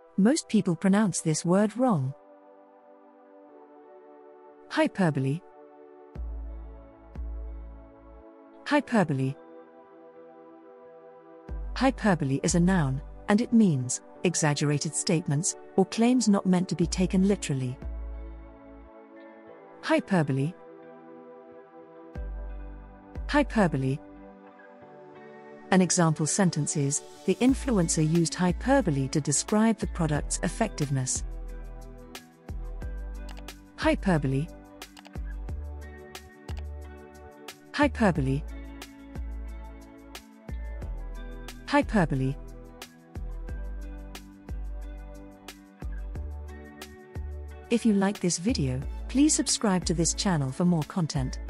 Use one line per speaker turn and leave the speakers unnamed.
Most people pronounce this word wrong. Hyperbole. Hyperbole. Hyperbole is a noun, and it means exaggerated statements or claims not meant to be taken literally. Hyperbole. Hyperbole. An example sentence is, the influencer used hyperbole to describe the product's effectiveness. Hyperbole. Hyperbole. Hyperbole. If you like this video, please subscribe to this channel for more content.